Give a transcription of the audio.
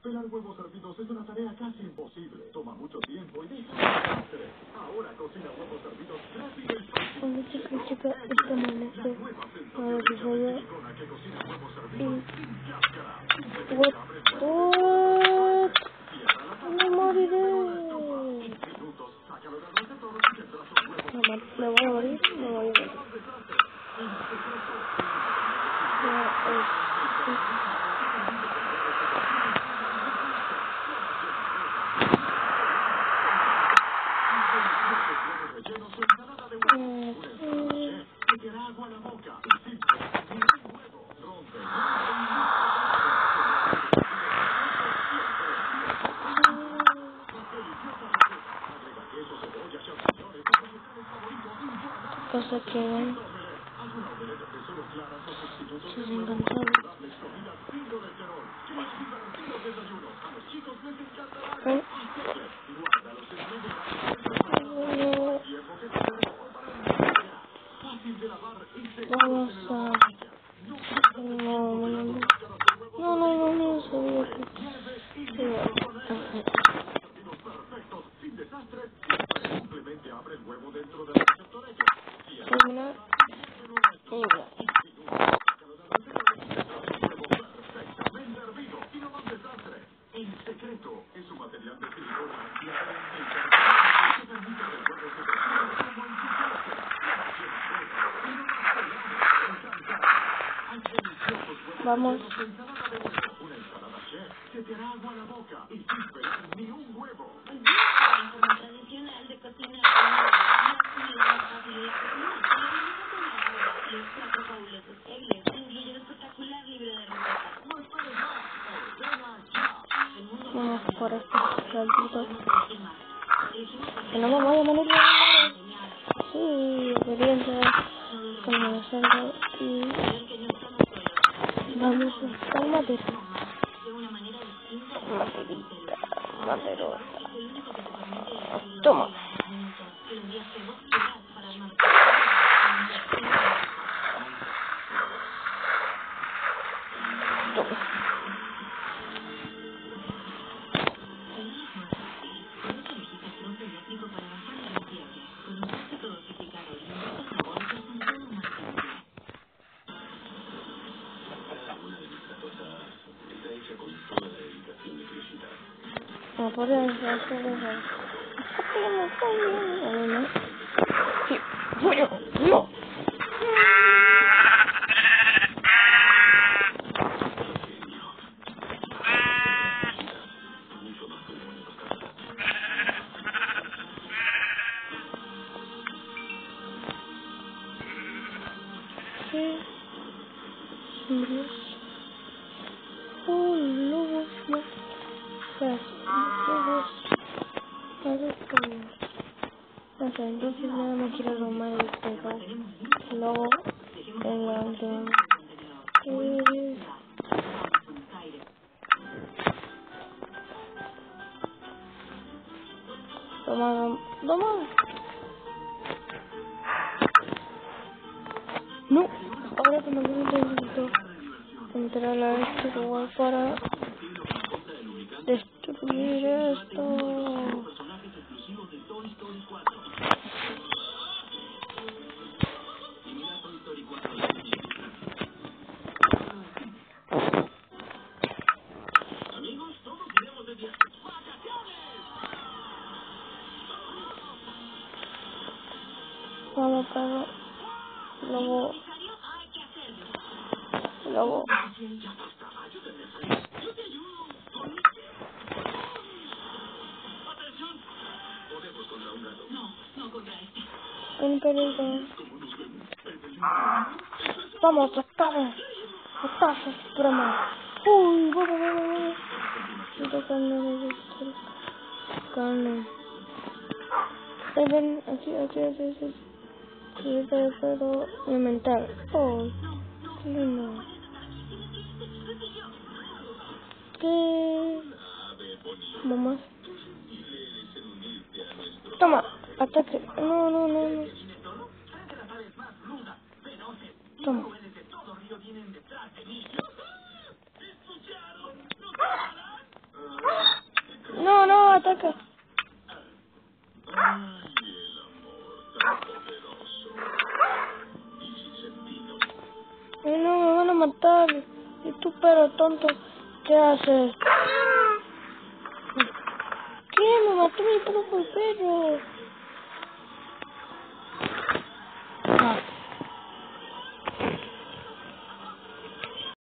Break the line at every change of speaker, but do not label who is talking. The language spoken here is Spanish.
Pelar huevos hervidos es una tarea casi imposible. Toma mucho tiempo y deja desastre. Ahora cocina huevos hervidos rápido y fácil.
Cuando chica esta amanece para desayunar y what me moriré. Me voy a morir, me voy a morir. Cosa que ven sus encantados. Vamos a... No, sabía que... Terminar.
En secreto es un material de silicona
Vamos.
Una ensalada chef que te hará agua a la boca y sin pegar ni un huevo.
La forma tradicional de cocinar los 4 fabulosos egles incluye un espectacular libro de recetas.
No esperes más, ordena ya.
Vamos por estos saltitos. Que no me voy a morir. Sí, obediente. Comenzando y... Vamos a buscar madera. Maderota. Toma. No podemos hacer eso. Sí, bueno, no. Sí. Lobos, no. No sé, entonces nada más quiero tomar el perro. Luego, toma. No, ahora que me necesito entrar a este lugar para destruir esto. Vamos, perro. Luego. Un perrito. Vamos, ataque, supremo. Uy, vamos. Estoy tocando carne. Ven, así. Ahorita puedo alimentar. Oh, qué lindo. ¿Qué? Mamá. Toma, ataque. No. Toma. matar. Y tú, pero tonto, ¿qué haces? ¿Qué? Me mató mi propio perro.